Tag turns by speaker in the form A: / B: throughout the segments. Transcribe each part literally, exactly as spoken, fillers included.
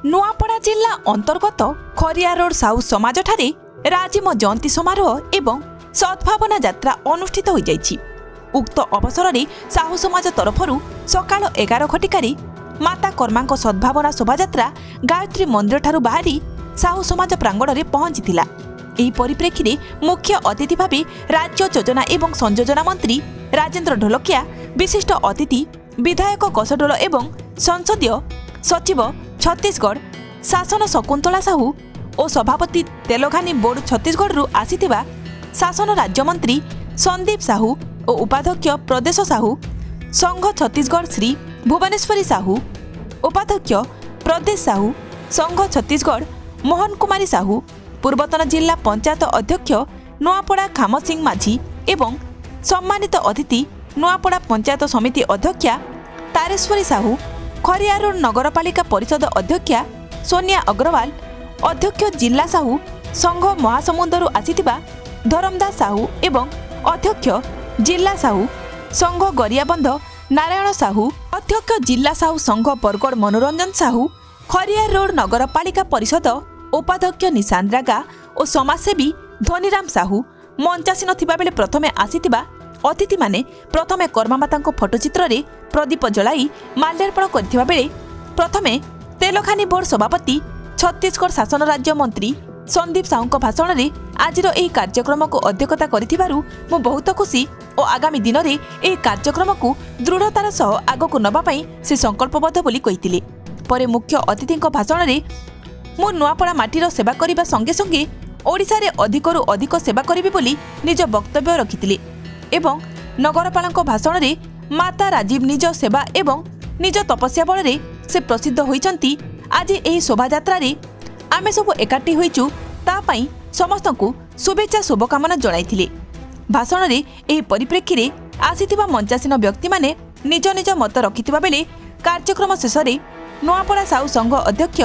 A: नुआपड़ा जिला अंतर्गत खरिया रोड साहू समाज ठारे राजिम जयंती समारोह एवं सद्भावना यात्रा अनुष्ठित हो जाइछि। उक्त अवसर में साहू समाज तरफरु सकाल एगार घटिकार माता कर्मांक सद्भावना शोभायात्रा गायत्री मंदिर ठारू बाहरी साहू समाज प्रांगण में पहुंचीला। एही परिप्रेक्षी में मुख्य अतिथि भाव राज्य योजना एवं संयोजना मंत्री राजेन्द्र ढोलकिया, विशिष्ट अतिथि विधायक गसडोल एवं संसदीय सचिव छत्तीसगढ़ शासन शकुंतला साहू और सभापति तेलघानी बोर्ड छत्तीसगढ़ आसीथिबा शासन राज्यमंत्री संदीप साहू और उपाध्यक्ष प्रदेश साहू संघ छत्तीसगढ़ श्री भुवनेश्वरी साहू, उपाध्यक्ष प्रदेश साहू संघ छत्तीसगढ़ मोहन कुमारी साहू, पूर्वतन जिला पंचायत अध्यक्ष नुआपड़ा खाम सिंह माझी एवं सम्मानित अतिथि नुआपड़ा पंचायत समिति अध्यक्षा तारेश्वरी साहू, खरिया रोड नगरपालिका परिषद अध्यक्षा सोनिया अग्रवाल, अध्यक्ष जिला साहू संघ महासमुंदरु आसीथिबा धरमदास साहू एवं अध्यक्ष जिला साहू संघ गरियाबंध नारायण साहू, अध्यक्ष जिला साहू संघ बरगड़ मनोरंजन साहू, खरिया रोड नगरपालिका परिषद उपाध्यक्ष निशांत रागा और समाजसेवी धनीराम साहू मंचासीन थिबा बेले प्रथमे आसीथिबा अतिथि माने प्रथमे कर्मामाता फोटोचित्र रे प्रदीप जलाई माल्यार्पण करथिबा बेले प्रथमे तेलखानी बोर्ड सभापति छत्तीसगढ़ शासन राज्य मंत्री संदीप साहू भाषण में आज यह कार्यक्रम को अध्यक्षता करिथिबारु मु बहुत खुशी और आगामी दिन में यह कार्यक्रम को दृढ़तार सह आगक नबा पई से संकल्पबद्ध बोली कहिथिले। परे मुख्य अतिथि भाषण में मु नुआपड़ा माटीर सेवा करने संगे संगे ओडिशा रे अधिकरु अधिक सेवा करिबि बोली निज वक्तव्य रखिथिले एवं नगरपालक भाषण में माता राजीव निज सेवा एवं निज तपस्या बल रे से प्रसिद्ध होइचंती। आज एही शोभायात्रा रे आमे सब एकाठी होइचु ता पई समस्त को शुभेच्छा शुभकामना जणाइथिले। भाषण में एही परिप्रेक्षी रे आसीथिबा मंचासीन व्यक्ति माने निज निज मत रखिथिबा बेले कार्यक्रम शेष रे नुआपड़ा साहू संघ अध्यक्ष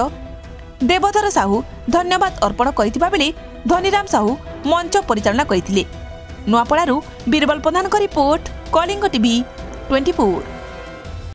A: देवधर साहू धन्यवाद अर्पण करथिबा बेले धनीराम साहू मंच परिचालना करथिले। नुआपड़ारू बीरबल प्रधान का रिपोर्ट, कलिंग टीवी चौबीस।